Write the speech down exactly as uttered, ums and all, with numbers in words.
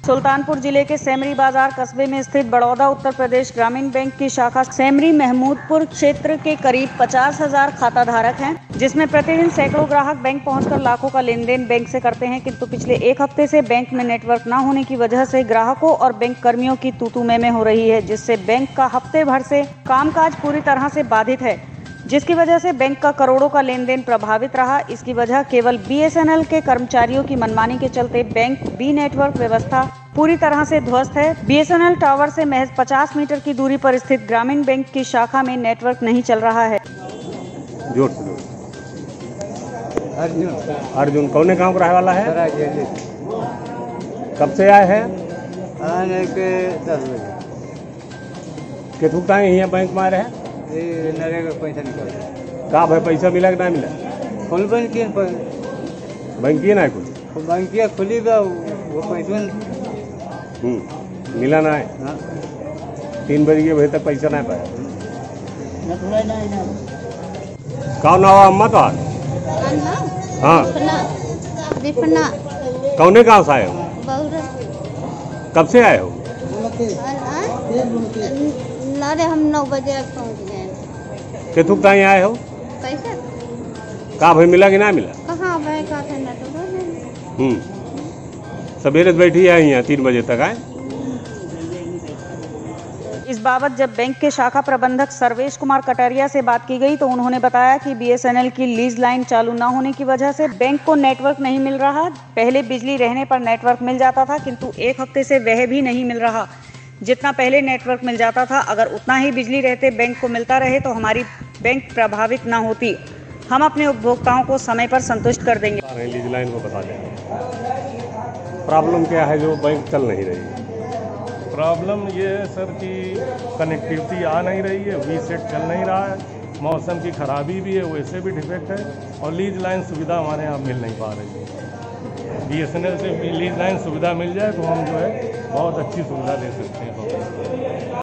सुल्तानपुर जिले के सेमरी बाजार कस्बे में स्थित बड़ौदा उत्तर प्रदेश ग्रामीण बैंक की शाखा सेमरी महमूदपुर क्षेत्र के करीब पचास हजार खाता धारक हैं, जिसमें प्रतिदिन सैकड़ों ग्राहक बैंक पहुंचकर लाखों का लेन देन बैंक से करते हैं। किंतु पिछले एक हफ्ते से बैंक में नेटवर्क न होने की वजह से ग्राहकों और बैंक कर्मियों की तू-तू मैं-मैं हो रही है, जिससे बैंक का हफ्ते भर से कामकाज पूरी तरह से बाधित है, जिसकी वजह से बैंक का करोड़ों का लेन देन प्रभावित रहा। इसकी वजह केवल बी एस एन एल के कर्मचारियों की मनमानी के चलते बैंक बी नेटवर्क व्यवस्था पूरी तरह से ध्वस्त है। B S N L tower से महज पचास मीटर की दूरी पर स्थित ग्रामीण बैंक की शाखा में नेटवर्क नहीं चल रहा है। जोर से अर्जुन अर्जुन कौन गाँव का रहने वाला है? कब से आए हैं? आने के दस बजे के थुकता है यहाँ बैंक में आ रहे हैं? ये नरेगा पैसा निकाल का भाई पैसा मिला कि नहीं मिला? खुल बैंक बैंक की ना कुछ बैंकिया खुली बा वो पैसा हम्म मिला ना है। हाँ तीन बजे के बजे तक पैसा नहीं पाया। कौन हुआ अम्मा तो? हाँ कौने गाँव से आए हो? कब से आए हो? अरे हम नौ बजे पहुँच गए। के थुक ताई आए हो? पैसा का भाई मिला कि ना मिला? कहाँ बैंक का था ना तो हम्म सवेरे बैठी है यहाँ तीन बजे तक आए। इस बाबत जब बैंक के शाखा प्रबंधक सर्वेश कुमार कटारिया से बात की गई तो उन्होंने बताया कि बी एस एन एल की लीज लाइन चालू न होने की वजह से बैंक को नेटवर्क नहीं मिल रहा। पहले बिजली रहने पर नेटवर्क मिल जाता था, किंतु एक हफ्ते से वह भी नहीं मिल रहा। जितना पहले नेटवर्क मिल जाता था, अगर उतना ही बिजली रहते बैंक को मिलता रहे तो हमारी बैंक प्रभावित ना होती। हम अपने उपभोक्ताओं को समय पर संतुष्ट कर देंगे। लीज लाइन को बता दें प्रॉब्लम क्या है जो बैंक चल नहीं रही है। प्रॉब्लम ये है सर कि कनेक्टिविटी आ नहीं रही है, वी सेट चल नहीं रहा है, मौसम की खराबी भी है, वैसे भी डिफेक्ट है, और लीज लाइन सुविधा हमारे यहाँ मिल नहीं पा रही है। बी एस एन एल से लीज लाइन सुविधा मिल जाए तो हम जो है बहुत अच्छी सुविधा ले सकते हैं।